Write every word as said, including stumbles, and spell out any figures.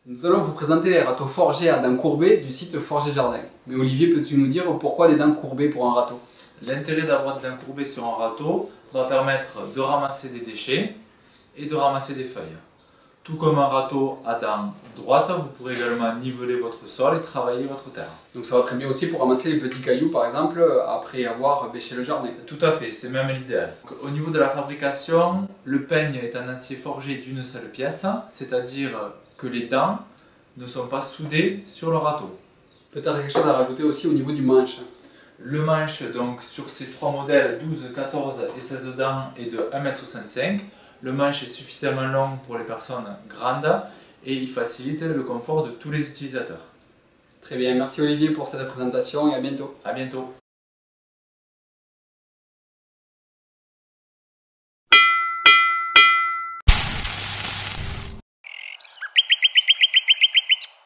Nous allons vous présenter les râteaux forgés à dents courbées du site Forger Jardin. Mais Olivier, peux-tu nous dire pourquoi des dents courbées pour un râteau? L'intérêt d'avoir des dents courbées sur un râteau va permettre de ramasser des déchets et de ramasser des feuilles. Tout comme un râteau à dents droites, vous pourrez également niveler votre sol et travailler votre terre. Donc ça va très bien aussi pour ramasser les petits cailloux par exemple après avoir bêché le jardin. Tout à fait, c'est même l'idéal. Au niveau de la fabrication, le peigne est un acier forgé d'une seule pièce, c'est-à-dire que les dents ne sont pas soudées sur le râteau. Peut-être quelque chose à rajouter aussi au niveau du manche. Le manche, donc sur ces trois modèles, douze, quatorze et seize dents, est de un mètre soixante-cinq. Le manche est suffisamment long pour les personnes grandes et il facilite le confort de tous les utilisateurs. Très bien, merci Olivier pour cette présentation et à bientôt. À bientôt.